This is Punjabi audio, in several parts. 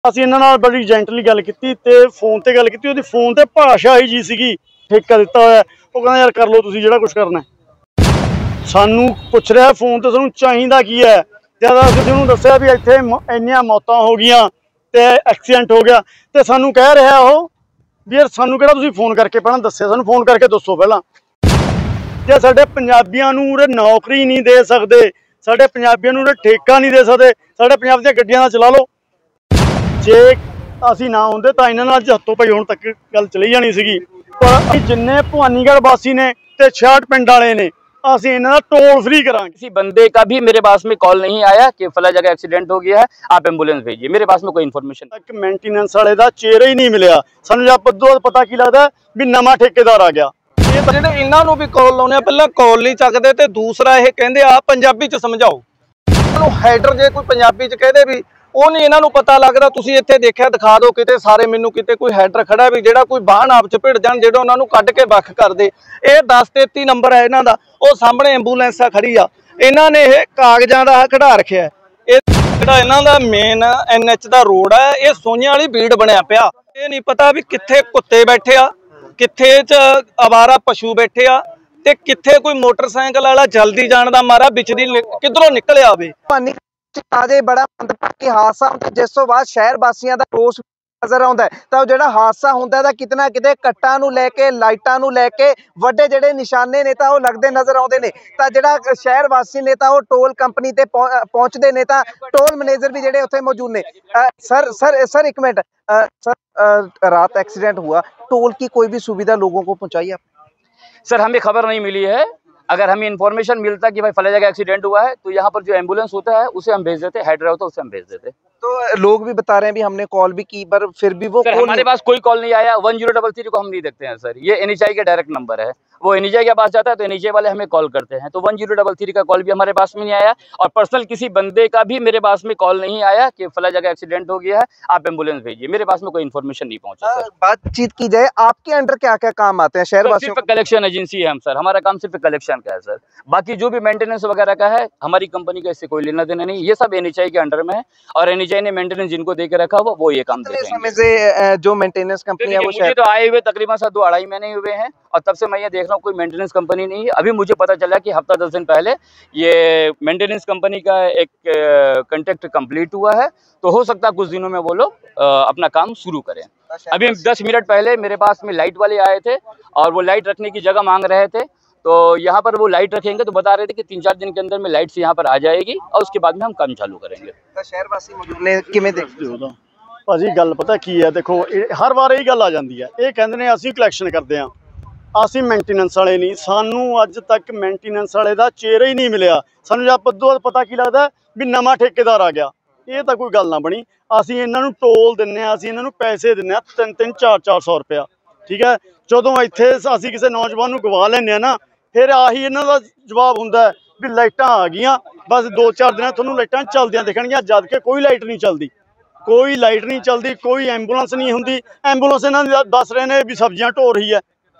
ਅਸੀਂ ਇਹਨਾਂ ਨਾਲ ਬੜੀ ਜੈਂਟਲੀ ਗੱਲ ਕੀਤੀ ਤੇ ਫੋਨ ਤੇ ਗੱਲ ਕੀਤੀ। ਉਹਦੀ ਫੋਨ ਤੇ ਭਾਸ਼ਾ ਹੀ ਜੀ ਸੀਗੀ, ਠੇਕਾ ਦਿੱਤਾ ਹੋਇਆ। ਉਹ ਕਹਿੰਦਾ ਯਾਰ ਕਰ ਲਓ ਤੁਸੀਂ ਜਿਹੜਾ ਕੁਝ ਕਰਨਾ। ਸਾਨੂੰ ਪੁੱਛ ਰਿਹਾ ਫੋਨ ਤੇ ਸਾਨੂੰ ਚਾਹੀਦਾ ਕੀ ਹੈ। ਜਦ ਅਸੀਂ ਉਹਨੂੰ ਦੱਸਿਆ ਵੀ ਇੱਥੇ ਇੰਨੀਆਂ ਮੌਤਾਂ ਹੋ ਗਈਆਂ ਤੇ ਐਕਸੀਡੈਂਟ ਹੋ ਗਿਆ, ਤੇ ਸਾਨੂੰ ਕਹਿ ਰਿਹਾ ਉਹ ਵੀ ਯਾਰ ਸਾਨੂੰ ਕਿਹੜਾ ਤੁਸੀਂ ਫੋਨ ਕਰਕੇ ਪਹਿਲਾਂ ਦੱਸਿਆ, ਸਾਨੂੰ ਫੋਨ ਕਰਕੇ ਦੱਸੋ ਪਹਿਲਾਂ। ਜੇ ਸਾਡੇ ਪੰਜਾਬੀਆਂ ਨੂੰ ਉਰੇ ਨੌਕਰੀ ਨਹੀਂ ਦੇ ਸਕਦੇ, ਸਾਡੇ ਪੰਜਾਬੀਆਂ ਨੂੰ ਉਰੇ ਠੇਕਾ ਨਹੀਂ ਦੇ ਸਕਦੇ, ਸਾਡੇ ਪੰਜਾਬ ਦੀਆਂ ਗੱਡੀਆਂ ਦਾ ਚਲਾ ਲਓ। ਜੇ ਅਸੀਂ ਨਾ ਹੁੰਦੇ ਤਾਂ ਇਹਨਾਂ ਨਾਲ ਅੱਜ ਹੱਥੋਂ ਪਾਈ ਹੁਣ ਤੱਕ ਗੱਲ ਚਲੀ ਜਾਣੀ ਸੀਗੀ। ਪਰ ਜਿੰਨੇ ਭਵਾਨੀगढ़ वासी ने ते 66 पिंड वाले ने, ਅਸੀਂ ਇਹਨਾਂ ਦਾ टोल फ्री करांगे। किसी बंदे का भी मेरे पास में कॉल नहीं आया कि फला जगह एक्सीडेंट हो गया है, आप एम्बुलेंस भेजिए। मेरे पास में कोई इन्फॉर्मेशन तक मेंटेनेंस वाले का चेहरा ही नहीं मिलया। सानू जब पता की लगता भी नवा ठेकेदार आ गया। ਜਿਹੜੇ ਇਹਨਾਂ ਨੂੰ ਵੀ ਕਾਲ ਲਾਉਣੇ ਆ, ਪਹਿਲਾਂ ਕਾਲ ਨਹੀਂ ਚੱਕਦੇ ਤੇ ਦੂਸਰਾ ਇਹ ਕਹਿੰਦੇ ਆ ਪੰਜਾਬੀ ਚ ਸਮਝਾਓ। ਇਹਨਾਂ ਨੂੰ ਹੈਡਰ ਜੇ ਕੋਈ ਪੰਜਾਬੀ ਚ ਕਹਦੇ ਵੀ ਉਹ ਨਹੀਂ ਇਹਨਾਂ ਨੂੰ ਪਤਾ ਲੱਗਦਾ। ਤੁਸੀਂ ਇੱਥੇ ਦੇਖਿਆ ਦਿਖਾ ਦਿਓ ਕਿਤੇ ਸਾਰੇ ਮੈਨੂੰ, ਕਿਤੇ ਕੋਈ ਹੈਡਰ ਖੜਾ ਵੀ ਜਿਹੜਾ ਕੋਈ ਵਾਹਨ ਆਪ ਚ ਭਿੜ ਜਾਣ, ਜਿਹੜਾ ਉਹਨਾਂ ਨੂੰ ਕੱਢ ਕੇ ਵੱਖ ਕਰ ਦੇ। ਇਹ 1033 ਨੰਬਰ ਹੈ ਇਹਨਾਂ ਦਾ, ਉਹ ਸਾਹਮਣੇ ਐਂਬੂਲੈਂਸ ਆ ਖੜੀ ਆ। ਇਹਨਾਂ ਨੇ ਇਹ ਕਾਗਜ਼ਾਂ ਦਾ ਕਢਾ ਰੱਖਿਆ। ਇਹ ਜਿਹੜਾ ਇਹਨਾਂ ਦਾ ਮੇਨ NH ਦਾ ਰੋਡ ਹੈ, ਇਹ ਸੋਈਆਂ ਵਾਲੀ ਬੀੜ ਬਣਿਆ ਪਿਆ। ਇਹ ਨਹੀਂ ਪਤਾ ਵੀ ਕਿੱਥੇ ਕੁੱਤੇ ਬੈਠੇ ਆ, ਕਿੱਥੇ ਚ ਅਵਾਰਾ ਪਸ਼ੂ ਬੈਠੇ ਆ, ਤੇ ਕਿੱਥੇ ਕੋਈ ਮੋਟਰਸਾਈਕਲ ਵਾਲਾ ਜਲਦੀ ਜਾਣ ਦਾ ਮਾਰਾ ਵਿੱਚ ਦੀ ਕਿੱਧਰੋਂ ਨਿਕਲਿਆ ਆਵੇ। ताजे बड़ा मंदभागी हादसा होंदा, जिस तो बाद शहर वासियों का रोस नजर आता है। तो जो हादसा होंदा है कितना किते कट्टां नूं लैके लाइटां नूं लैके वड्डे जिहड़े निशाने ने तां ओह लगदे नजर आउंदे ने। तां जिहड़ा शहर वासी ने तां ओह टोल कंपनी ते पहुंचदे ने, तां टोल मैनेजर भी जिहड़े उत्थे मौजूद ने। सर एक मिनट सर, रात एक्सीडेंट हुआ, टोल की कोई भी सुविधा लोगों को पहुंचाई आप? सर हमें खबर नहीं मिली है। अगर हमें इन्फॉर्मेशन मिलता कि भाई फला जगह एक्सीडेंट हुआ है तो यहाँ पर जो एम्बुलेंस होता है उसे हम भेज देते, हेडर होता है उसे हम भेज देते। तो लोग भी बता रहे हैं भी हमने कॉल भी की पर फिर भी वो हमारे पास कोई कॉल नहीं आया। 1033 को हम नहीं देखते हैं सर, ये NHI के डायरेक्ट नंबर है। वो NHI के पास जाता है तो NHI वाले हमें कॉल करते हैं। तो 1033 का कॉल भी हमारे पास में नहीं आया, और पर्सनल किसी बंदे का भी मेरे पास में कॉल नहीं आया कि फला जगह एक्सीडेंट हो गया है, आप एम्बुलेंस भेजिए। मेरे पास में कोई इन्फॉर्मेशन नहीं पहुंचा। बातचीत की जाए, आपके अंडर क्या क्या काम आते हैं शहर वासियों? सिर्फ कलेक्शन एजेंसी है हम सर, हमारा काम सिर्फ कलेक्शन का है सर। बाकी जो भी मेंटेनेंस वगैरह का है हमारी कंपनी का इससे कोई लेना देना नहीं। ये सब NHI के अंडर में है, और NHI ने मेंटेनेंस जिनको दे के रखा हुआ वो ये काम देते हैं। समय से जो मेंटेनेंस कंपनी है वो मुझे तो आए हुए तकरीबन सर 2-2.5 महीने हुए हैं, और तब से मैं ये देख रहा हूँ कोई मेंटेनेंस कंपनी नहीं है। अभी मुझे पता चला कि हफ्ता 10 दिन पहले ये मेंटेनेंस कंपनी का एक कॉन्ट्रैक्ट कंप्लीट हुआ है, तो हो सकता है कुछ दिनों में वो लोग अपना काम शुरू करें। अभी 10 मिनट पहले मेरे पास में लाइट वाले आए थे, और वो लाइट रखने की जगह मांग रहे थे। तो यहाँ पर वो लाइट रखेंगे तो बता रहे थे कि 3-4 दिन के अंदर में लाइट्स यहाँ पर आ जाएगी, और उसके बाद में हम काम चालू करेंगे। शहरवासी मौजूद ने किवें देखदे हो? ਭਾਜੀ ਗੱਲ ਪਤਾ ਕੀ ਹੈ, ਦੇਖੋ ਹਰ ਵਾਰ ਇਹ ਗੱਲ ਆ ਜਾਂਦੀ ਹੈ। ਇਹ ਕਹਿੰਦੇ ਨੇ ਅਸੀਂ ਕਲੈਕਸ਼ਨ ਕਰਦੇ ਹਾਂ, ਅਸੀਂ ਮੇਨਟੇਨੈਂਸ ਵਾਲੇ ਨਹੀਂ। ਸਾਨੂੰ ਅੱਜ ਤੱਕ ਮੇਨਟੇਨੈਂਸ ਵਾਲੇ ਦਾ ਚਿਹਰਾ ਹੀ ਨਹੀਂ ਮਿਲਿਆ। ਸਾਨੂੰ ਜਦ ਪਤਾ ਕੀ ਲੱਗਦਾ ਵੀ ਨਵਾਂ ਠੇਕੇਦਾਰ ਆ ਗਿਆ। ਇਹ ਤਾਂ ਕੋਈ ਗੱਲ ਨਾ ਬਣੀ। ਅਸੀਂ ਇਹਨਾਂ ਨੂੰ ਟੋਲ ਦਿੰਦੇ ਹਾਂ, ਅਸੀਂ ਇਹਨਾਂ ਨੂੰ ਪੈਸੇ ਦਿੰਦੇ ਹਾਂ 3-3, 4-400 ਰੁਪਇਆ, ਠੀਕ ਹੈ। ਜਦੋਂ ਇੱਥੇ ਅਸੀਂ ਕਿਸੇ ਨੌਜਵਾਨ ਨੂੰ ਗਵਾ ਲੈਂਦੇ ਹਾਂ ਨਾ, ਫਿਰ ਆਹੀ ਇਹਨਾਂ ਦਾ ਜਵਾਬ ਹੁੰਦਾ ਵੀ ਲਾਈਟਾਂ ਆ ਗਈਆਂ, ਬਸ 2-4 ਦਿਨਾਂ ਤੁਹਾਨੂੰ ਲਾਈਟਾਂ ਚੱਲਦੀਆਂ ਦਿਖਣਗੀਆਂ। ਜਦ ਕਿ ਕੋਈ ਲਾਈਟ ਨਹੀਂ ਚੱਲਦੀ, ਕੋਈ ਲਾਈਟ ਨਹੀਂ ਚੱਲਦੀ, ਕੋਈ ਐਂਬੂਲੈਂਸ ਨਹੀਂ ਹੁੰਦੀ। ਐਂਬੂਲੈਂਸ ਇਹਨਾਂ ਦੀ ਦੱਸ ਰਹੇ ਨੇ ਵੀ ਸਬਜ਼ੀਆਂ ਢੋ ਰਹੀ ਹੈ।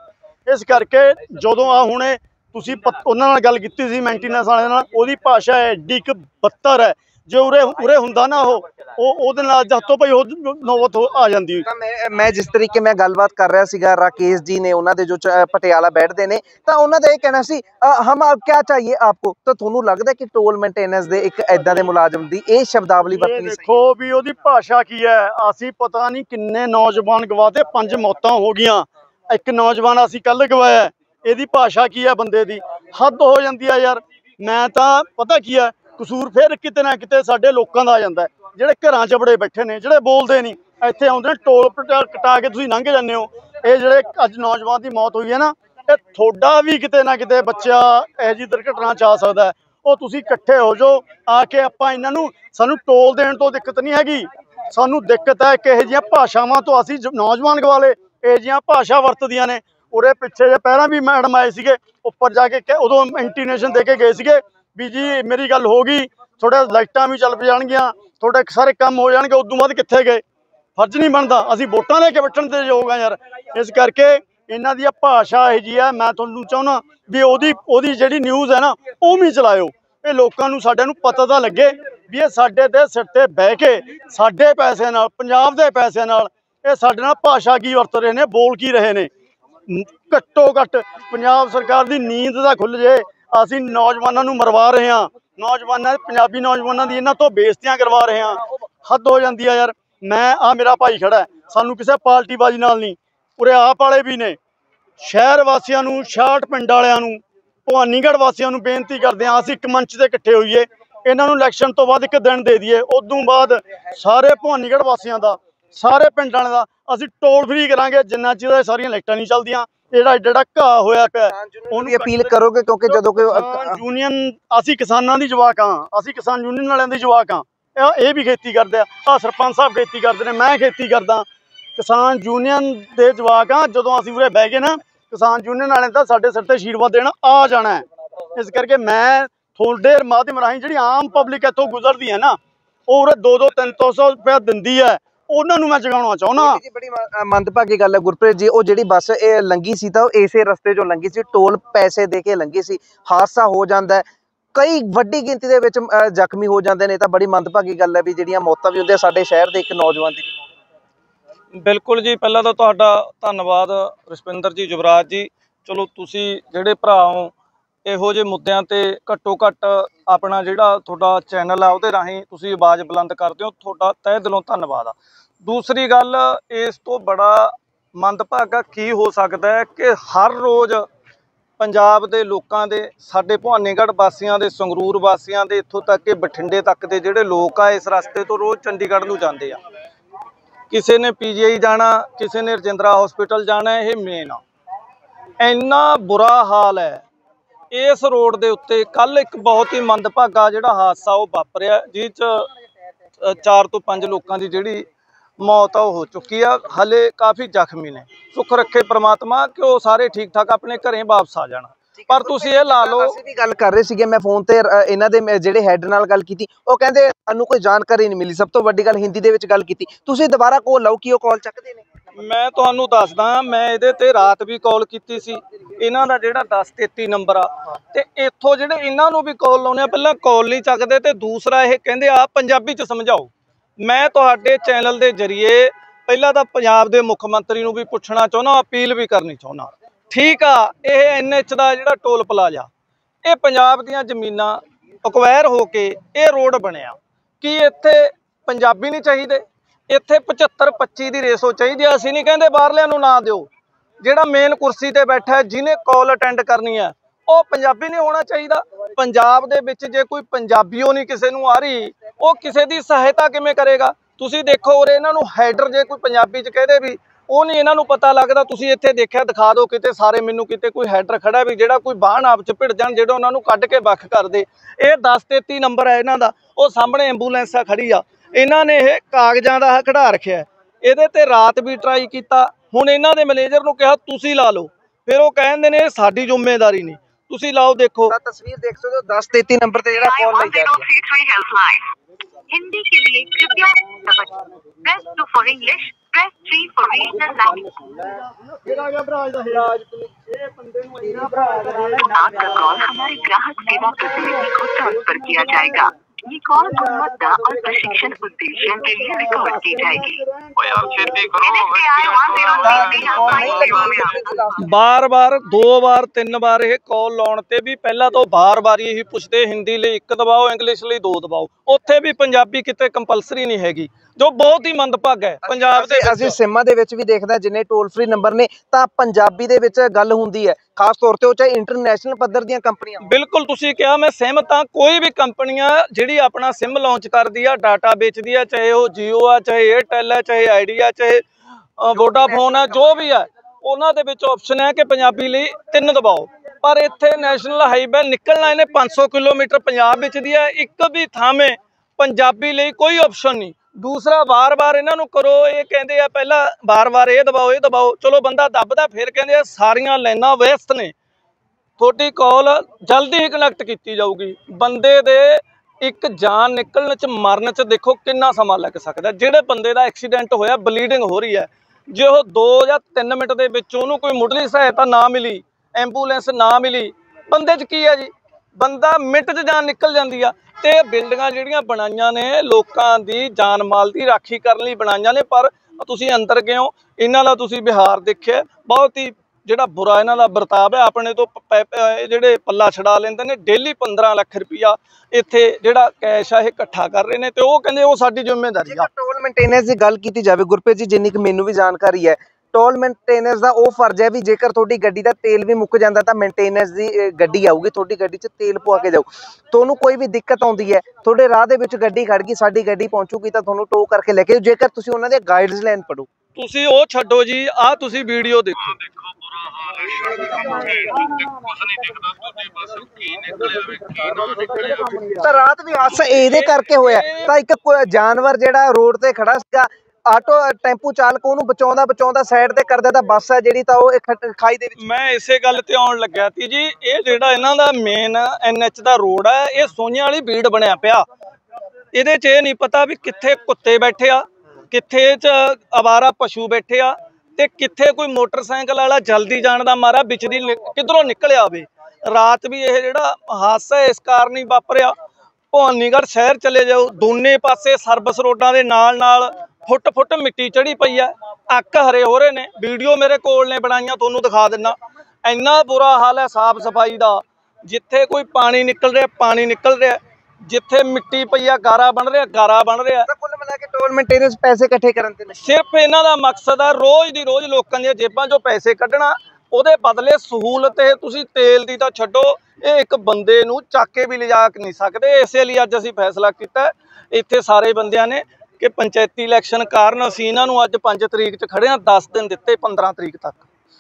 ਇਸ ਕਰਕੇ ਜਦੋਂ ਆ ਹੁਣੇ ਤੁਸੀਂ ਉਹਨਾਂ ਨਾਲ ਗੱਲ ਕੀਤੀ ਸੀ ਮੇਨਟੇਨੈਂਸ ਵਾਲਿਆਂ ਨਾਲ, ਉਹਦੀ ਭਾਸ਼ਾ ਐਡੀ ਕੁ ਬੱਤਰ ਹੈ। ਜੇ ਉਰੇ ਹੁੰਦਾ ਨਾ ਉਹਦੇ ਨਾਲ ਹੱਥੋਂ ਭਾਈ ਨੌਬਤ ਆ ਜਾਂਦੀ। मैं जिस तरीके मैं गलबात कर रहा सीगा राकेश जी ने, उन्होंने जो पटियाला बैठते ने, तो उन्होंने ये कहना सी हम क्या चाहिए आपको। तो ਤੁਹਾਨੂੰ ਲੱਗਦਾ ਕਿ ਟੋਲ ਮੇਨਟੇਨੈਂਸ ਦੇ ਇੱਕ ਐਦਾਂ ਦੇ ਮੁਲਾਜ਼ਮ ਦੀ ਇਹ ਸ਼ਬਦਾਵਲੀ ਵਰਤਣੀ ਸਹੀ? ਦੇਖੋ ਵੀ ਉਹਦੀ ਭਾਸ਼ਾ ਕੀ ਹੈ। ਅਸੀਂ ਪਤਾ ਨਹੀਂ ਕਿੰਨੇ ਨੌਜਵਾਨ ਗਵਾਤੇ, 5 ਮੌਤਾਂ ਹੋ ਗਈਆਂ, ਇੱਕ ਨੌਜਵਾਨ ਅਸੀਂ ਕੱਲ ਗਵਾਇਆ। ਇਹਦੀ ਭਾਸ਼ਾ ਕੀ ਹੈ ਬੰਦੇ ਦੀ? ਹੱਦ ਹੋ ਜਾਂਦੀ ਹੈ ਯਾਰ। ਮੈਂ ਤਾਂ ਪਤਾ ਕੀ ਹੈ, ਕਸੂਰ ਫਿਰ ਕਿਤੇ ਨਾ ਕਿਤੇ ਸਾਡੇ ਲੋਕਾਂ ਦਾ ਆ ਜਾਂਦਾ, ਜਿਹੜੇ ਘਰਾਂ 'ਚ ਬੜੇ ਬੈਠੇ ਨੇ, ਜਿਹੜੇ ਬੋਲਦੇ ਨਹੀਂ। ਇੱਥੇ ਆਉਂਦੇ ਨੇ ਟੋਲ ਕਟਾ ਕੇ ਤੁਸੀਂ ਲੰਘ ਜਾਂਦੇ ਹੋ। ਇਹ ਜਿਹੜੇ ਅੱਜ ਨੌਜਵਾਨ ਦੀ ਮੌਤ ਹੋਈ ਹੈ ਨਾ, ਇਹ ਤੁਹਾਡਾ ਵੀ ਕਿਤੇ ਨਾ ਕਿਤੇ ਬੱਚਾ ਇਹੋ ਜਿਹੀ ਦੁਰਘਟਨਾ 'ਚ ਆ ਸਕਦਾ ਹੈ। ਉਹ ਤੁਸੀਂ ਇਕੱਠੇ ਹੋ ਜਾਓ ਆ ਕੇ। ਆਪਾਂ ਇਹਨਾਂ ਨੂੰ, ਸਾਨੂੰ ਟੋਲ ਦੇਣ ਤੋਂ ਦਿੱਕਤ ਨਹੀਂ ਹੈਗੀ, ਸਾਨੂੰ ਦਿੱਕਤ ਹੈ ਕਿ ਇਹੋ ਜਿਹੀਆਂ ਭਾਸ਼ਾਵਾਂ ਤੋਂ ਅਸੀਂ ਨੌਜਵਾਨ ਗਵਾਲੇ ਇਹੋ ਜਿਹੀਆਂ ਭਾਸ਼ਾ ਵਰਤਦੀਆਂ ਨੇ। ਉਰੇ ਪਿੱਛੇ ਜੇ ਪਹਿਲਾਂ ਵੀ ਮੈਡਮ ਆਏ ਸੀਗੇ, ਉੱਪਰ ਜਾ ਕੇ ਉਦੋਂ ਇੰਟੀਮੇਸ਼ਨ ਦੇ ਕੇ ਗਏ ਸੀਗੇ ਵੀ ਜੀ ਮੇਰੀ ਗੱਲ ਹੋ ਗਈ, ਥੋੜਾ ਲਾਈਟਾਂ ਵੀ ਚੱਲ ਜਾਣਗੀਆਂ, ਤੁਹਾਡੇ ਸਾਰੇ ਕੰਮ ਹੋ ਜਾਣਗੇ। ਉਦੋਂ ਬਾਅਦ ਕਿੱਥੇ ਗਏ? ਫਰਜ਼ ਨਹੀਂ ਬਣਦਾ, ਅਸੀਂ ਵੋਟਾਂ ਲੈ ਕੇ ਬੈਠਣ ਦੇ ਯੋਗ ਹਾਂ ਯਾਰ। ਇਸ ਕਰਕੇ ਇਹਨਾਂ ਦੀ ਭਾਸ਼ਾ ਇਹੋ ਜਿਹੀ ਹੈ। ਮੈਂ ਤੁਹਾਨੂੰ ਚਾਹੁੰਦਾ ਵੀ ਉਹਦੀ ਜਿਹੜੀ ਨਿਊਜ਼ ਹੈ ਨਾ, ਉਹ ਵੀ ਚਲਾਇਓ। ਇਹ ਲੋਕਾਂ ਨੂੰ, ਸਾਡਿਆਂ ਨੂੰ ਪਤਾ ਤਾਂ ਲੱਗੇ ਵੀ ਇਹ ਸਾਡੇ ਦੇ ਸਿਰ ਤੇ ਬਹਿ ਕੇ ਸਾਡੇ ਪੈਸੇ ਨਾਲ, ਪੰਜਾਬ ਦੇ ਪੈਸੇ ਨਾਲ ਇਹ ਸਾਡੇ ਨਾਲ ਭਾਸ਼ਾ ਕੀ ਵਰਤ ਰਹੇ ਨੇ, ਬੋਲ ਕੀ ਰਹੇ ਨੇ। ਘੱਟੋ ਘੱਟ ਪੰਜਾਬ ਸਰਕਾਰ ਦੀ ਨੀਂਦ ਦਾ ਖੁੱਲ੍ਹ ਜੇ। ਅਸੀਂ ਨੌਜਵਾਨਾਂ ਨੂੰ ਮਰਵਾ ਰਹੇ ਹਾਂ, ਨੌਜਵਾਨਾਂ ਪੰਜਾਬੀ ਨੌਜਵਾਨਾਂ ਦੀ ਇਹਨਾਂ ਤੋਂ ਬੇਇੱਜ਼ਤੀਆਂ ਕਰਵਾ ਰਹੇ ਹਾਂ। ਹੱਦ ਹੋ ਜਾਂਦੀ ਆ ਯਾਰ। ਮੈਂ ਮੇਰਾ ਭਾਈ ਖੜਾ ਹੈ, ਸਾਨੂੰ ਕਿਸੇ ਪਾਰਟੀਬਾਜ਼ੀ ਨਾਲ ਨਹੀਂ, ਉਰੇ ਆਪ ਵਾਲੇ ਵੀ ਨੇ। ਸ਼ਹਿਰ ਵਾਸੀਆਂ ਨੂੰ, 66 ਪਿੰਡ ਵਾਲਿਆਂ ਨੂੰ, ਭਵਾਨੀਗੜ੍ਹ ਵਾਸੀਆਂ ਨੂੰ ਬੇਨਤੀ ਕਰਦੇ ਹਾਂ, ਅਸੀਂ ਇੱਕ ਮੰਚ ਤੇ ਇਕੱਠੇ ਹੋਈਏ, ਇਹਨਾਂ ਨੂੰ ਇਲੈਕਸ਼ਨ ਤੋਂ ਬਾਅਦ ਇੱਕ ਦਿਨ ਦੇ ਦਈਏ। ਉਦੋਂ ਬਾਅਦ ਸਾਰੇ ਭਵਾਨੀਗੜ੍ਹ ਵਾਸੀਆਂ ਦਾ, ਸਾਰੇ ਪਿੰਡ ਵਾਲਿਆਂ ਦਾ ਅਸੀਂ ਟੋਲ ਫ੍ਰੀ ਕਰਾਂਗੇ ਜਿੰਨਾ ਚਿਰ ਸਾਰੀਆਂ ਲਾਈਟਾਂ ਨਹੀਂ ਚੱਲਦੀਆਂ। ਜਿਹੜਾ ਜਿਹੜਾ ਘਾਹ ਹੋਇਆ ਪਿਆ ਉਹਨੂੰ ਅਪੀਲ ਕਰੋਗੇ, ਕਿਉਂਕਿ ਜਦੋਂ ਕੋਈ ਯੂਨੀਅਨ, ਅਸੀਂ ਕਿਸਾਨਾਂ ਦੀ ਜਵਾਕ ਹਾਂ, ਅਸੀਂ ਕਿਸਾਨ ਯੂਨੀਅਨ ਵਾਲਿਆਂ ਦੀ ਜਵਾਕ ਹਾਂ। ਇਹ ਵੀ ਖੇਤੀ ਕਰਦੇ ਆ, ਸਰਪੰਚ ਸਾਹਿਬ ਖੇਤੀ ਕਰਦੇ ਨੇ, ਮੈਂ ਖੇਤੀ ਕਰਦਾ, ਕਿਸਾਨ ਯੂਨੀਅਨ ਦੇ ਜਵਾਕ ਹਾਂ। ਜਦੋਂ ਅਸੀਂ ਉਰੇ ਬਹਿ ਗਏ ਨਾ, ਕਿਸਾਨ ਯੂਨੀਅਨ ਵਾਲਿਆਂ ਦਾ ਸਾਡੇ ਸਿਰ ਤੇ ਆਸ਼ੀਰਵਾਦ ਦੇਣ ਆ ਜਾਣਾ ਹੈ। ਇਸ ਕਰਕੇ ਮੈਂ ਤੁਹਾਡੇ ਮਾਧਿਅਮ ਰਾਹੀਂ ਜਿਹੜੀ ਆਮ ਪਬਲਿਕ ਇੱਥੋਂ ਗੁਜ਼ਰਦੀ ਹੈ ਨਾ, ਉਹ ਉਰੇ 200-300 ਰੁਪਇਆ ਦਿੰਦੀ ਹੈ, ਉਹਨਾਂ ਨੂੰ ਮੈਂ ਜਗਾਉਣਾ ਚਾਹੁੰਦਾ। ਬੜੀ ਮੰਦਭਾਗੀ ਗੱਲ ਹੈ ਗੁਰਪ੍ਰੀਤ ਜੀ, ਉਹ ਜਿਹੜੀ ਬੱਸ ਇਹ ਲੰਘੀ ਸੀ ਤਾਂ ਉਹ ਇਸੇ ਰਸਤੇ ਚੋਂ ਲੰਘੀ ਸੀ, ਟੋਲ ਪੈਸੇ ਦੇ ਕੇ ਲੰਘੀ ਸੀ, ਹਾਦਸਾ ਹੋ ਜਾਂਦਾ ਹੈ, ਕਈ ਵੱਡੀ ਗਿਣਤੀ ਦੇ ਵਿੱਚ ਜ਼ਖਮੀ ਹੋ ਜਾਂਦੇ ਨੇ। ਤਾਂ ਬੜੀ ਮੰਦਭਾਗੀ ਗੱਲ ਹੈ ਵੀ ਜਿਹੜੀਆਂ ਮੌਤਾਂ ਵੀ ਹੁੰਦੀਆਂ ਸਾਡੇ ਸ਼ਹਿਰ ਦੇ ਇੱਕ ਨੌਜਵਾਨ ਦੀ। ਬਿਲਕੁਲ ਜੀ, ਪਹਿਲਾਂ ਤਾਂ ਤੁਹਾਡਾ ਧੰਨਵਾਦ ਰੁਪਿੰਦਰ ਜੀ, ਯੁਵਰਾਜ ਜੀ। ਚਲੋ ਤੁਸੀਂ ਜਿਹੜੇ ਭਰਾ ਹੋ, ਇਹੋ ਜਿਹੇ ਮੁੱਦਿਆਂ ਤੇ ਘੱਟੋ ਘੱਟ ਆਪਣਾ ਜਿਹੜਾ ਤੁਹਾਡਾ ਚੈਨਲ ਆ ਉਹਦੇ ਰਾਹੀਂ ਤੁਸੀਂ ਆਵਾਜ਼ ਬੁਲੰਦ ਕਰਦੇ ਹੋ, ਤੁਹਾਡਾ ਤਹਿ ਦਿਲੋਂ ਧੰਨਵਾਦ ਆ। ਦੂਸਰੀ ਗੱਲ, ਇਸ ਤੋਂ ਬੜਾ ਮੰਦਭਾਗਾ ਕੀ ਹੋ ਸਕਦਾ ਹੈ ਕਿ ਹਰ ਰੋਜ਼ ਪੰਜਾਬ ਦੇ ਲੋਕਾਂ ਦੇ, ਸਾਡੇ ਭਵਾਨੀਗੜ੍ਹ ਵਾਸੀਆਂ ਦੇ, ਸੰਗਰੂਰ ਵਾਸੀਆਂ ਦੇ, ਇੱਥੋਂ ਤੱਕ ਕਿ ਬਠਿੰਡੇ ਤੱਕ ਦੇ ਜਿਹੜੇ ਲੋਕ ਆ ਇਸ ਰਸਤੇ ਤੋਂ ਰੋਜ਼ ਚੰਡੀਗੜ੍ਹ ਨੂੰ ਜਾਂਦੇ ਆ। ਕਿਸੇ ਨੇ PGI ਜਾਣਾ, ਕਿਸੇ ਨੇ ਰਜਿੰਦਰਾ ਹਸਪੀਟਲ ਜਾਣਾ, ਇਹ ਮੇਨ ਆ। ਇੰਨਾ ਬੁਰਾ ਹਾਲ ਹੈ ਇਸ ਰੋਡ ਦੇ ਉੱਤੇ। ਕੱਲ ਇੱਕ ਬਹੁਤ ਹੀ ਮੰਦਭਾਗਾ ਜਿਹੜਾ ਹਾਦਸਾ ਉਹ ਵਾਪਰਿਆ, ਜਿਸ 'ਚ 4 ਤੋਂ 5 ਲੋਕਾਂ ਦੀ ਜਿਹੜੀ ਮੌਤ ਆ ਉਹ ਹੋ ਚੁੱਕੀ ਆ, ਹਲੇ ਕਾਫੀ ਜ਼ਖਮੀ ਨੇ। ਸੁੱਖ ਰੱਖੇ ਪ੍ਰਮਾਤਮਾ ਕਿ ਉਹ ਸਾਰੇ ਠੀਕ ਠਾਕ ਆਪਣੇ ਘਰੇ ਵਾਪਸ ਆ ਜਾਣ। ਪਰ ਤੁਸੀਂ ਇਹ ਲਾ ਲਓ, ਅਸੀਂ ਵੀ ਗੱਲ ਕਰ ਰਹੇ ਸੀਗੇ, ਮੈਂ ਫੋਨ ਤੇ ਇਹਨਾਂ ਦੇ ਜਿਹੜੇ ਹੈਡ ਨਾਲ ਗੱਲ ਕੀਤੀ, ਉਹ ਕਹਿੰਦੇ ਸਾਨੂੰ ਕੋਈ ਜਾਣਕਾਰੀ ਨਹੀਂ ਮਿਲੀ। ਸਭ ਤੋਂ ਵੱਡੀ ਗੱਲ, ਹਿੰਦੀ ਦੇ ਵਿੱਚ ਗੱਲ ਕੀਤੀ। ਤੁਸੀਂ ਦੁਬਾਰਾ ਕੋਲ ਲਾਓ ਕਿ ਉਹ ਕਾਲ ਚੱਕਦੇ ਨੇ। ਮੈਂ ਤੁਹਾਨੂੰ ਦੱਸਦਾ, ਮੈਂ ਇਹਦੇ ਤੇ ਰਾਤ ਵੀ ਕਾਲ ਕੀਤੀ ਸੀ, ਇਹਨਾਂ ਦਾ ਜਿਹੜਾ 1033 ਨੰਬਰ ਆ, ਤੇ ਇੱਥੋਂ ਜਿਹੜੇ ਇਹਨਾਂ ਨੂੰ ਵੀ ਕਾਲ ਲਾਉਣੇ ਆ, ਪਹਿਲਾਂ ਕਾਲ ਨਹੀਂ ਚੱਕਦੇ, ਤੇ ਦੂਸਰਾ ਇਹ ਕਹਿੰਦੇ ਆ ਪੰਜਾਬੀ 'ਚ ਸਮਝਾਓ। ਮੈਂ ਤੁਹਾਡੇ ਚੈਨਲ ਦੇ ਜ਼ਰੀਏ ਪਹਿਲਾਂ ਤਾਂ ਪੰਜਾਬ ਦੇ ਮੁੱਖ ਮੰਤਰੀ ਨੂੰ ਵੀ ਪੁੱਛਣਾ ਚਾਹੁੰਦਾ, ਅਪੀਲ ਵੀ ਕਰਨੀ ਚਾਹੁੰਦਾ। ਠੀਕ ਆ, ਇਹ NH ਦਾ ਜਿਹੜਾ ਟੋਲ ਪਲਾਜ਼ਾ, ਇਹ ਪੰਜਾਬ ਦੀਆਂ ਜ਼ਮੀਨਾਂ ਅਕਵਾਇਰ ਹੋ ਕੇ ਇਹ ਰੋਡ ਬਣਿਆ, ਕੀ ਇੱਥੇ ਪੰਜਾਬੀ ਨਹੀਂ ਚਾਹੀਦੇ? ਇੱਥੇ 75-25 ਦੀ ਰੇਸੋ ਚਾਹੀਦੀ ਆ। ਅਸੀਂ ਨਹੀਂ ਕਹਿੰਦੇ ਬਾਹਰਲਿਆਂ ਨੂੰ ਨਾ ਦਿਓ, ਜਿਹੜਾ ਮੇਨ ਕੁਰਸੀ ਤੇ ਬੈਠਾ ਹੈ, ਜਿਹਨੇ ਕਾਲ ਅਟੈਂਡ ਕਰਨੀ ਹੈ, ਉਹ ਪੰਜਾਬੀ ਨਹੀਂ ਹੋਣਾ ਚਾਹੀਦਾ? ਪੰਜਾਬ ਦੇ ਵਿੱਚ ਜੇ ਕੋਈ ਪੰਜਾਬੀਓ ਨਹੀਂ ਕਿਸੇ ਨੂੰ ਆ ਰਹੀ, ਉਹ ਕਿਸੇ ਦੀ ਸਹਾਇਤਾ ਕਿਵੇਂ ਕਰੇਗਾ? ਤੁਸੀਂ ਦੇਖੋ ਉਰੇ ਇਹਨਾਂ ਨੂੰ ਹੈਡਰ ਜੇ ਕੋਈ ਪੰਜਾਬੀ 'ਚ ਕਹਦੇ ਵੀ ਉਹ ਨਹੀਂ ਇਹਨਾਂ ਨੂੰ ਪਤਾ ਲੱਗਦਾ। ਤੁਸੀਂ ਇੱਥੇ ਦੇਖਿਆ, ਦਿਖਾ ਦਿਓ ਕਿਤੇ ਸਾਰੇ ਮੈਨੂੰ, ਕਿਤੇ ਕੋਈ ਹੈਡਰ ਖੜਾ ਵੀ ਜਿਹੜਾ ਕੋਈ ਬਾਹਨ ਆਪ 'ਚ ਭਿੜ ਜਾਣ, ਜਿਹੜਾ ਉਹਨਾਂ ਨੂੰ ਕੱਢ ਕੇ ਵੱਖ ਕਰ ਦੇ। ਇਹ 1033 ਨੰਬਰ ਹੈ ਇਹਨਾਂ ਦਾ, ਉਹ ਸਾਹਮਣੇ ਐਂਬੂਲੈਂਸ ਆ ਖੜੀ ਆ, ਇਹਨਾਂ ਨੇ ਇਹ ਕਾਗਜ਼ਾਂ ਦਾ ਖੜਾ ਰੱਖਿਆ। ਇਹਦੇ ਤੇ ਰਾਤ ਵੀ ਟਰਾਈ ਕੀਤਾ, ਹੁਣ ਇਹਨਾਂ ਦੇ ਮੈਨੇਜਰ ਨੂੰ ਕਿਹਾ ਤੁਸੀਂ ਲਾ ਲਓ, ਫਿਰ ਉਹ ਕਹਿੰਦੇ ਨੇ ਇਹ ਸਾਡੀ ਜ਼ਿੰਮੇਵਾਰੀ ਨਹੀਂ, ਤੁਸੀਂ ਲਾਓ। ਦੇਖੋ ਤਸਵੀਰ ਦੇਖ ਸਕਦੇ ਹੋ, 1033 ਨੰਬਰ ਤੇ ਜਿਹੜਾ ਕਾਲ ਲਈ ਜਾ ਰਹੀ ਹੈ। हिंदी के लिए कृपया press 2 for English, press 3 for regional language. आपका कॉल हमारे ग्राहक सेवा प्रतिनिधि को ट्रांसफर किया जाएगा। ये कॉल गुणवत्ता और प्रशिक्षण उद्देश्यों के लिए रिकॉर्ड की जाएगी। बार-बार 2 बार 3 बार ਇਹ ਕਾਲ ਲਾਉਣ ਤੇ ਵੀ ਪਹਿਲਾਂ ਤਾਂ ਬਾਰ-ਬਾਰ ਇਹੀ ਪੁੱਛਦੇ, ਹਿੰਦੀ ਲਈ 1 ਦਬਾਓ, ਇੰਗਲਿਸ਼ ਲਈ 2 ਦਬਾਓ। ਉੱਥੇ ਵੀ ਪੰਜਾਬੀ ਕਿਤੇ ਕੰਪਲਸਰੀ ਨਹੀਂ ਹੈਗੀ, ਜੋ ਬਹੁਤ ਹੀ ਮੰਦਭਾਗਾ ਹੈ ਪੰਜਾਬ ਦੇ ਵਿੱਚ। ਅਸੀਂ ਸਿਮਾਂ ਦੇ ਵਿੱਚ ਵੀ ਦੇਖਦਾ, ਜਿੰਨੇ ਟੋਲ ਫ੍ਰੀ ਨੰਬਰ ਨੇ ਤਾਂ ਪੰਜਾਬੀ ਦੇ ਵਿੱਚ ਗੱਲ ਹੁੰਦੀ ਹੈ, ਖਾਸ ਤੌਰ ਤੇ ਉਹ ਚਾਹੇ ਇੰਟਰਨੈਸ਼ਨਲ ਪੱਧਰ ਦੀਆਂ ਕੰਪਨੀਆਂ। ਬਿਲਕੁਲ ਤੁਸੀਂ ਕਿਹਾ, ਮੈਂ ਸਹਿਮਤ ਹਾਂ। ਕੋਈ ਵੀ ਕੰਪਨੀਆਂ ਜਿਹੜੀ ਆਪਣਾ ਸਿਮ ਲਾਂਚ ਕਰਦੀ ਆ, ਡਾਟਾ ਵੇਚਦੀ ਆ, ਚਾਹੇ ਉਹ ਜੀਓ ਆ, ਚਾਹੇ ਏਅਰਟੈਲ ਆ, ਚਾਹੇ ਆਈਡੀਆ, ਚਾਹੇ ਵੋਡਾਫੋਨ ਆ, ਜੋ ਵੀ ਆ, ਉਹਨਾਂ ਦੇ ਵਿੱਚ ਆਪਸ਼ਨ ਹੈ ਕਿ ਪੰਜਾਬੀ ਲਈ 3 ਦਬਾਓ। ਪਰ ਇੱਥੇ ਨੈਸ਼ਨਲ ਹਾਈਵੇ ਨਿਕਲਣਾ ਇਹਨੇ 500 ਕਿਲੋਮੀਟਰ ਪੰਜਾਬ ਵਿੱਚ ਦੀ ਹੈ, ਇੱਕ ਵੀ ਥਾਵੇਂ ਪੰਜਾਬੀ ਲਈ ਕੋਈ ਆਪਸ਼ਨ ਨਹੀਂ। ਦੂਸਰਾ, ਵਾਰ-ਵਾਰ ਇਹਨਾਂ ਨੂੰ ਕਰੋ, ਇਹ ਕਹਿੰਦੇ ਆ ਪਹਿਲਾਂ ਵਾਰ-ਵਾਰ ਇਹ ਦਬਾਓ, ਇਹ ਦਬਾਓ, ਚਲੋ ਬੰਦਾ ਦੱਬਦਾ, ਫਿਰ ਕਹਿੰਦੇ ਆ ਸਾਰੀਆਂ ਲਾਈਨਾਂ ਵਿਅਸਤ ਨੇ, ਤੁਹਾਡੀ ਕਾਲ ਜਲਦੀ ਹੀ ਕਨੈਕਟ ਕੀਤੀ ਜਾਊਗੀ। ਬੰਦੇ ਦੇ ਇੱਕ ਜਾਨ ਨਿਕਲਣ 'ਚ, ਮਰਨ 'ਚ ਦੇਖੋ ਕਿੰਨਾ ਸਮਾਂ ਲੱਗ ਸਕਦਾ। ਜਿਹੜੇ ਬੰਦੇ ਦਾ ਐਕਸੀਡੈਂਟ ਹੋਇਆ, ਬਲੀਡਿੰਗ ਹੋ ਰਹੀ ਹੈ, ਜੇ ਉਹ 2 ਜਾਂ 3 ਮਿੰਟ ਦੇ ਵਿੱਚ ਉਹਨੂੰ ਕੋਈ ਮੁੱਢਲੀ ਸਹਾਇਤਾ ਨਾ ਮਿਲੀ, ਐਂਬੂਲੈਂਸ ਨਾ ਮਿਲੀ, ਬੰਦੇ 'ਚ ਕੀ ਹੈ ਜੀ? ਬੰਦਾ ਮਿੰਟ 'ਚ ਜਾਨ ਨਿਕਲ ਜਾਂਦੀ ਆ। ਤੇ ਬਿਲਡਿੰਗਾਂ ਜਿਹੜੀਆਂ ਬਣਾਈਆਂ ਨੇ ਲੋਕਾਂ ਦੀ ਜਾਨ ਮਾਲ ਦੀ ਰਾਖੀ ਕਰਨ ਲਈ ਬਣਾਈਆਂ ਨੇ, ਪਰ ਤੁਸੀਂ ਅੰਦਰ ਗਏ ਹੋ, ਇਹਨਾਂ ਦਾ ਤੁਸੀਂ ਵਿਹਾਰ ਦੇਖਿਆ, ਬਹੁਤ ਹੀ ਜਿਹੜਾ ਬੁਰਾ ਇਹਨਾਂ ਦਾ ਵਰਤਾਵ ਹੈ। ਆਪਣੇ ਤੋਂ ਜਿਹੜੇ ਪੱਲਾ ਛਡਾ ਲੈਂਦੇ ਨੇ, ਡੇਲੀ 15 ਲੱਖ ਰੁਪਈਆ ਇੱਥੇ ਜਿਹੜਾ ਕੈਸ਼ ਆ ਇਹ ਇਕੱਠਾ ਕਰ ਰਹੇ ਨੇ, ਤੇ ਉਹ ਕਹਿੰਦੇ ਉਹ ਸਾਡੀ ਜ਼ਿੰਮੇਵਾਰੀ ਆ। ਟੋਲ ਮੇਨਟੇਨੈਂਸ ਦੀ ਗੱਲ ਕੀਤੀ ਜਾਵੇ ਗੁਰਪ੍ਰੀਤ ਜੀ, ਜਿੰਨੀ ਕਿ ਮੈਨੂੰ ਵੀ ਜਾਣਕਾਰੀ ਹੈ, ਟੋਲ ਮੇਨਟੇਨੈਂਸ ਦਾ ਉਹ ਫਰਜ਼ ਹੈ ਵੀ ਜੇਕਰ ਤੁਹਾਡੀ ਗੱਡੀ ਦਾ ਤੇਲ ਵੀ ਮੁੱਕ ਜਾਂਦਾ ਤਾਂ ਮੇਨਟੇਨੈਂਸ ਦੀ ਗੱਡੀ ਆਊਗੀ, ਤੁਹਾਡੀ ਗੱਡੀ 'ਚ ਤੇਲ ਪਵਾ ਕੇ ਜਾਊ। ਤੁਹਾਨੂੰ ਕੋਈ ਵੀ ਦਿੱਕਤ ਆਉਂਦੀ ਹੈ, ਤੁਹਾਡੇ ਰਾਹ ਦੇ ਵਿੱਚ ਗੱਡੀ ਖੜ ਗਈ, ਸਾਡੀ ਗੱਡੀ ਪਹੁੰਚੂਗੀ ਤਾਂ ਤੁਹਾਨੂੰ ਟੋ ਕਰਕੇ ਲੈ ਕੇ, ਜੇਕਰ ਤੁਸੀਂ ਉਹਨਾਂ ਦੇ ਗਾਈਡਲਾਈਨ ਪੜੋ। ਤੁਸੀਂ ਉਹ ਛੱਡੋ ਜੀ, ਆਹ ਤੁਸੀਂ ਵੀਡੀਓ ਦੇਖੋ। ਤਾਂ ਰਾਤ ਵੀ ਹਾਦਸਾ ਇਹਦੇ ਕਰਕੇ ਹੋਇਆ, ਤਾਂ ਇੱਕ ਜਾਨਵਰ ਜਿਹੜਾ ਰੋਡ ਤੇ ਖੜਾ ਸੀਗਾ, ਆਟੋ ਟੈਂਪੂ ਚਾਲਕ ਉਹਨੂੰ ਬਚਾਉਂਦਾ ਸਾਈਡ ਤੇ ਕਰਦਾ, ਤਾਂ ਬੱਸ ਹੈ ਜਿਹੜੀ ਤਾਂ ਉਹ ਖਾਈ ਦੇ ਵਿੱਚ। ਮੈਂ ਇਸੇ ਗੱਲ ਤੇ ਆਉਣ ਲੱਗਿਆ ਸੀ ਜੀ, ਇਹ ਜਿਹੜਾ ਇਹਨਾਂ ਦਾ ਮੇਨ NH ਦਾ ਰੋਡ ਹੈ, ਇਹ ਸੋਈਆਂ ਵਾਲੀ ਬੀੜ ਬਣਿਆ ਪਿਆ। ਇਹਦੇ 'ਚ ਇਹ ਨਹੀਂ ਪਤਾ ਵੀ ਕਿੱਥੇ ਕੁੱਤੇ ਬੈਠੇ ਆ, ਕਿੱਥੇ 'ਚ ਅਵਾਰਾ ਪਸ਼ੂ ਬੈਠੇ ਆ, ਤੇ ਕਿੱਥੇ ਕੋਈ ਮੋਟਰਸਾਈਕਲ ਵਾਲਾ ਜਲਦੀ ਜਾਣ ਦਾ ਮਾਰਾ ਵਿੱਚ ਦੀ ਕਿੱਧਰੋਂ ਨਿਕਲਿਆ ਹੋਵੇ। ਰਾਤ ਵੀ ਇਹ ਜਿਹੜਾ ਹਾਦਸਾ ਇਸ ਕਾਰਨ ਹੀ ਵਾਪਰਿਆ। ਭਵਾਨੀਗੜ੍ਹ ਸ਼ਹਿਰ ਚਲੇ ਜਾਓ, ਦੋਨੇ ਪਾਸੇ ਸਰਵਿਸ ਰੋਡਾਂ ਦੇ ਨਾਲ ਫੁੱਟ ਮਿੱਟੀ ਚੜੀ ਪਈ ਹੈ, ਅੱਕ ਹਰੇ ਹੋ ਰਹੇ ਨੇ। ਵੀਡੀਓ ਮੇਰੇ ਕੋਲ ਨੇ ਬਣਾਈਆਂ, ਤੁਹਾਨੂੰ ਦਿਖਾ ਦਿੰਦਾ। ਇੰਨਾ ਬੁਰਾ ਹਾਲ ਹੈ ਸਾਫ ਸਫਾਈ ਦਾ, ਜਿੱਥੇ ਕੋਈ ਪਾਣੀ ਨਿਕਲ ਰਿਹਾ, ਜਿੱਥੇ ਮਿੱਟੀ ਪਈ ਆ ਗਾਰਾ ਬਣ ਰਿਹਾ। ਕੁੱਲ ਮਿਲਾ ਕੇ ਟੋਲ ਮੇਨਟੇਨੈਂਸ ਪੈਸੇ ਇਕੱਠੇ ਕਰਨ ਤੇ ਸਿਰਫ ਇਹਨਾਂ ਦਾ ਮਕਸਦ ਆ ਰੋਜ਼ ਦੀ ਰੋਜ਼ ਲੋਕਾਂ ਦੀਆਂ ਜੇਬਾਂ 'ਚੋਂ ਪੈਸੇ ਕੱਢਣਾ, ਉਹਦੇ ਬਦਲੇ ਸਹੂਲਤ ਇਹ ਤੁਸੀਂ ਤੇਲ ਦੀ ਤਾਂ ਛੱਡੋ, ਇਹ ਇੱਕ ਬੰਦੇ ਨੂੰ ਚੱਕ ਕੇ ਵੀ ਲਿਜਾ ਨਹੀਂ ਸਕਦੇ। ਇਸੇ ਲਈ ਅੱਜ ਅਸੀਂ ਫੈਸਲਾ ਕੀਤਾ ਇੱਥੇ ਸਾਰੇ ਬੰਦਿਆਂ ਨੇ ਕਿ ਪੰਚਾਇਤੀ ਇਲੈਕਸ਼ਨ ਕਾਰਨ ਅਸੀਂ ਇਹਨਾਂ ਨੂੰ ਅੱਜ 5 ਤਰੀਕ 'ਚ ਖੜੇ ਹਾਂ, 10 ਦਿਨ ਦਿੱਤੇ 15 ਤਰੀਕ ਤੱਕ।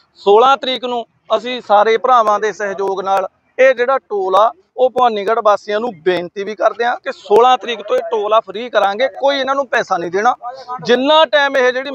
16 ਤਰੀਕ ਨੂੰ ਅਸੀਂ ਸਾਰੇ ਭਰਾਵਾਂ ਦੇ ਸਹਿਯੋਗ ਨਾਲ ਇਹ ਜਿਹੜਾ ਟੋਲ ਆ ਉਹ ਭਵਾਨੀਗੜ੍ਹ ਵਾਸੀਆਂ ਨੂੰ ਬੇਨਤੀ ਵੀ ਕਰਦੇ ਹਾਂ ਕਿ 16 ਤਰੀਕ ਤੋਂ ਇਹ ਟੋਲ ਆ ਫ੍ਰੀ ਕਰਾਂਗੇ, ਕੋਈ ਇਹਨਾਂ ਨੂੰ ਪੈਸਾ ਨਹੀਂ ਦੇਣਾ। ਜਿੰਨਾ ਟਾਈਮ ਇਹ ਜਿਹੜੀ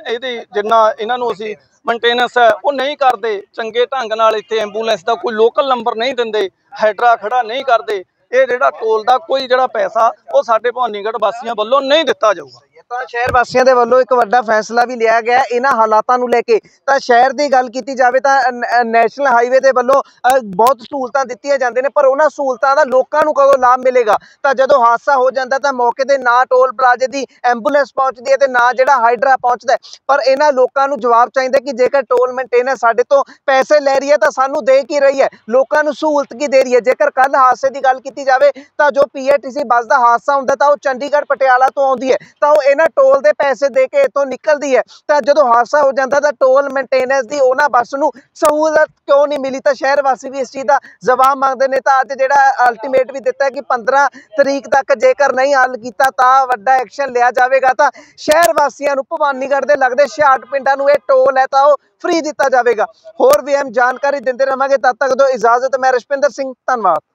ਜਿੰਨਾ ਇਹਨਾਂ ਨੂੰ ਅਸੀਂ ਮੇਨਟੇਨੈਂਸ ਹੈ ਉਹ ਨਹੀਂ ਕਰਦੇ ਚੰਗੇ ਢੰਗ ਨਾਲ, ਇੱਥੇ ਐਂਬੂਲੈਂਸ ਦਾ ਕੋਈ ਲੋਕਲ ਨੰਬਰ ਨਹੀਂ ਦਿੰਦੇ, ਹੈਡਰਾ ਖੜਾ ਨਹੀਂ ਕਰਦੇ, ਇਹ ਜਿਹੜਾ ਟੋਲ ਦਾ ਕੋਈ ਜਿਹੜਾ ਪੈਸਾ ਉਹ ਸਾਡੇ ਭਵਾਨੀਗੜ੍ਹ ਵਾਸੀਆਂ ਵੱਲੋਂ ਨਹੀਂ ਦਿੱਤਾ ਜਾਊਗਾ। ਤਾਂ ਸ਼ਹਿਰ ਵਾਸੀਆਂ ਦੇ ਵੱਲੋਂ ਇੱਕ ਵੱਡਾ ਫੈਸਲਾ ਵੀ ਲਿਆ ਗਿਆ ਇਹਨਾਂ ਹਾਲਾਤਾਂ ਨੂੰ ਲੈ ਕੇ। ਤਾਂ ਸ਼ਹਿਰ ਦੀ ਗੱਲ ਕੀਤੀ ਜਾਵੇ ਤਾਂ ਨੈਸ਼ਨਲ ਹਾਈਵੇ ਦੇ ਵੱਲੋਂ ਬਹੁਤ ਸਹੂਲਤਾਂ ਦਿੱਤੀਆਂ ਜਾਂਦੀਆਂ ਨੇ, ਪਰ ਉਹਨਾਂ ਸਹੂਲਤਾਂ ਦਾ ਲੋਕਾਂ ਨੂੰ ਕਦੋਂ ਲਾਭ ਮਿਲੇਗਾ? ਤਾਂ ਜਦੋਂ ਹਾਦਸਾ ਹੋ ਜਾਂਦਾ ਤਾਂ ਮੌਕੇ ਤੇ ਨਾ ਟੋਲ ਪਲਾਜ਼ੇ ਦੀ ਐਂਬੂਲੈਂਸ ਪਹੁੰਚਦੀ ਹੈ ਤੇ ਨਾ ਜਿਹੜਾ ਹਾਈਡਰਾ ਪਹੁੰਚਦਾ, ਪਰ ਇਹਨਾਂ ਲੋਕਾਂ ਨੂੰ ਜਵਾਬ ਚਾਹੀਦਾ ਕਿ ਜੇਕਰ ਟੋਲ ਮੇਨਟੇਨੈਂਸ ਸਾਡੇ ਤੋਂ ਪੈਸੇ ਲੈ ਰਹੀ ਹੈ ਤਾਂ ਸਾਨੂੰ ਦੇ ਕੀ ਰਹੀ ਹੈ, ਲੋਕਾਂ ਨੂੰ ਸਹੂਲਤ ਕੀ ਦੇ ਰਹੀ ਹੈ। ਜੇਕਰ ਕੱਲ ਹਾਦਸੇ ਦੀ ਗੱਲ ਕੀਤੀ ਜਾਵੇ ਤਾਂ ਜੋ PRTC ਬੱਸ ਦਾ ਹਾਦਸਾ ਹੁੰਦਾ ਤਾਂ ਉਹ ਚੰਡੀਗੜ੍ਹ ਪਟਿਆਲਾ ਤੋਂ ਆਉਂਦੀ ਹੈ, ਤਾਂ ਉਹ ਇਹਨਾਂ ਟੋਲ ਦੇ ਪੈਸੇ ਦੇ ਕੇ ਇੱਥੋਂ ਨਿਕਲਦੀ ਹੈ। ਤਾਂ ਜਦੋਂ ਹਾਦਸਾ ਹੋ ਜਾਂਦਾ ਤਾਂ ਟੋਲ ਮੇਨਟੇਨੈਂਸ ਦੀ ਉਹਨਾਂ ਬੱਸ ਨੂੰ ਸਹੂਲਤ ਕਿਉਂ ਨਹੀਂ ਮਿਲੀ? ਤਾਂ ਸ਼ਹਿਰ ਵਾਸੀ ਵੀ ਇਸ ਚੀਜ਼ ਦਾ ਜਵਾਬ ਮੰਗਦੇ ਨੇ। ਤਾਂ ਅੱਜ ਜਿਹੜਾ ਅਲਟੀਮੇਟ ਵੀ ਦਿੱਤਾ ਕਿ 15 ਤਰੀਕ ਤੱਕ ਜੇਕਰ ਨਹੀਂ ਹੱਲ ਕੀਤਾ ਤਾਂ ਵੱਡਾ ਐਕਸ਼ਨ ਲਿਆ ਜਾਵੇਗਾ। ਤਾਂ ਸ਼ਹਿਰ ਵਾਸੀਆਂ ਨੂੰ ਭਵਾਨੀਗੜ੍ਹ ਦੇ ਲੱਗਦੇ 66 ਪਿੰਡਾਂ ਨੂੰ ਇਹ ਟੋਲ ਹੈ ਤਾਂ ਉਹ ਫ੍ਰੀ ਦਿੱਤਾ ਜਾਵੇਗਾ। ਹੋਰ ਵੀ ਅਹਿਮ ਜਾਣਕਾਰੀ ਦਿੰਦੇ ਰਹਾਂਗੇ, ਤਦ ਤੱਕ ਦਿਓ ਇਜਾਜ਼ਤ। ਮੈਂ ਰਸ਼ਪਿੰਦਰ ਸਿੰਘ, ਧੰਨਵਾਦ।